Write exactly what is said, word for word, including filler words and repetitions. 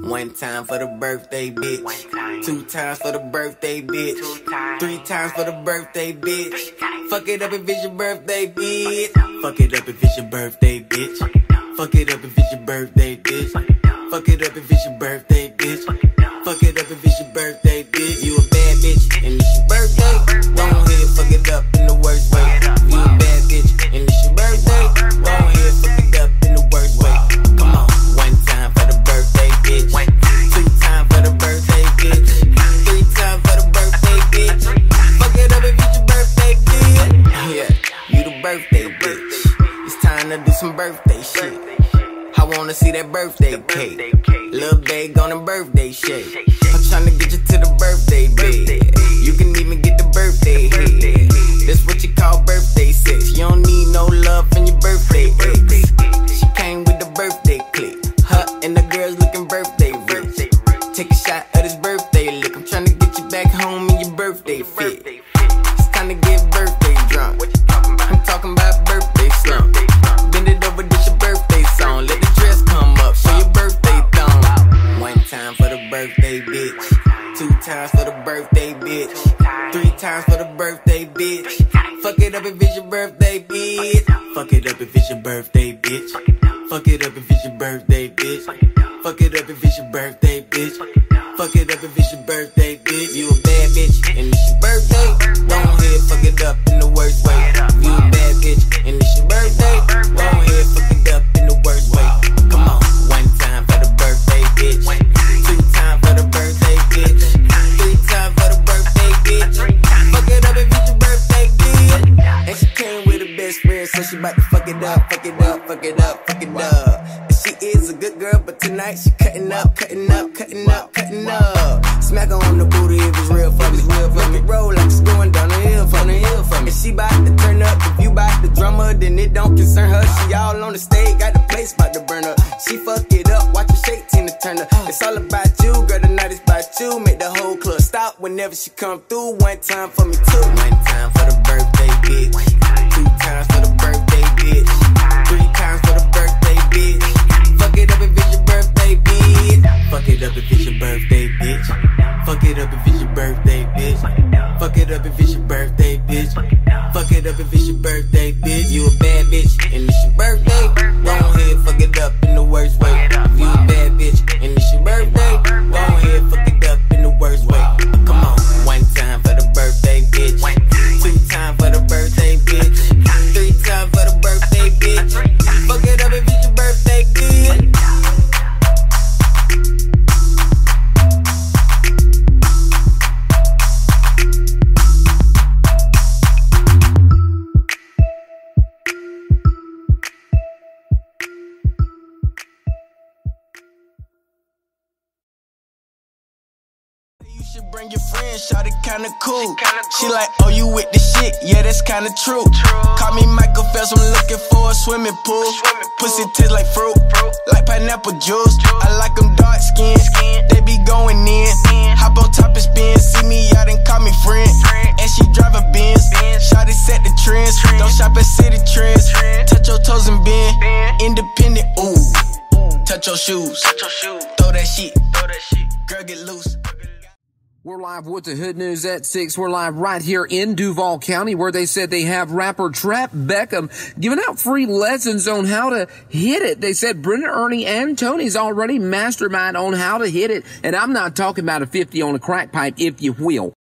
One time for the birthday, bitch. Two times for the birthday, bitch. Three times for the birthday, bitch. Fuck it up if it's your birthday, bitch. Fuck it up if it's your birthday, bitch. Fuck it up if it's your birthday, bitch. Fuck it up if it's your birthday, bitch. Fuck it up if it's your birthday, bitch. You a bad bitch and it's your birthday. Go ahead, fuck it up in the worst way. You a bad bitch and it's your birthday. Go ahead, fuck it up in the worst way. Come on, one time for the birthday, bitch. Two times for the birthday, bitch. Three times for the birthday, bitch. Fuck it up if it's your birthday, bitch. Yeah, you the birthday bitch. It's time to do some birthday shit. I wanna see that birthday cake. Lil' babe on a birthday shake. I'm tryna get you to the birthday bed. You can even get the birthday head. That's what you call birthday sex. You don't need no love from your birthday ex. She came with the birthday click. Her and the girls looking birthday rich. Take a shot of this birthday lick. I'm tryna get you back home in your birthday fit. It's time to get birthday drunk. I'm talking about birthday slump. Bend it over, this your birthday song. Let the dress come up, show your birthday thong. One time for the birthday, bitch. Two times for the birthday, bitch. Three times for the birthday, bitch. Fuck it up if it's your birthday, bitch. Fuck it up if it's your birthday, bitch. Fuck it up if it's your birthday, bitch. Fuck it up if it's your birthday, bitch. Fuck it up if it's your birthday, bitch. You a bad bitch and it's your birthday. Go ahead, fuck it up in the worst way. You a bad bitch and it's your birthday. Go ahead, fuck it up in the worst way. Come on, one time for the birthday, bitch. Two times for the birthday, bitch. Three times for the birthday, bitch. Fuck it up if it's your birthday, bitch. And she came with her best friend, so she bout to fuck it up, fuck it up, fuck it up, fuck it up. And she is a good girl, but tonight she cutting up, cutting up, cutting up, cutting up. Smack her on the booty if it's real for me, real for me. Roll like it's going down the hill for me, hill for me. And she bout to turn up, if you bout the drummer, then it don't concern her. She all on the stage, got the place bout to burn up. She fuck it up, watch her shake, Tina Turner. It's all about you, girl, tonight it's about you. Make the whole club stop whenever she come through. One time for me too. One time for the birthday, bitch. Two times for the birthday, bitch. Three times for the birthday, bitch. Fuck it up if it's your birthday, bitch. Fuck it up if it's your birthday, bitch. Fuck it up if it's your birthday, bitch. Fuck it up if it's your birthday, bitch. Fuck it up if it's your birthday, bitch. You a bad bitch and it's your birthday. Go ahead, fuck it up in the worst way. You a bad bitch and it's your birthday. Go ahead, fuck it up in the worst way. Come on, one time for the birthday, bitch. Two times for the birthday, bitch. Three times for the birthday, bitch. Fuck it up if it's your birthday, bitch. Bring your friends, shot it kinda cool. She, kinda cool. She like, oh, you with the shit? Yeah, that's kinda true. true. Call me Michael Phelps, I'm looking for a swimming pool. Swimming pool. Pussy tastes like fruit, fruit, like pineapple juice. juice. I like them dark skin, skin. They be going in. in. Hop on top and spin, see me out and call me friend. friend. And she drive a Benz, shot it set the trends. trends. Don't shop at City Trends. Trend. Touch your toes and bend, bend. Independent, ooh. ooh. Touch your shoes, Touch your shoes. Throw that shit, Throw that shit. Girl, get loose. We're live with the Hood News at six. We're live right here in Duval County, where they said they have rapper Trap Beckham giving out free lessons on how to hit it. They said Brenda, Ernie, and Tony's already mastermind on how to hit it. And I'm not talking about a fifty on a crack pipe, if you will.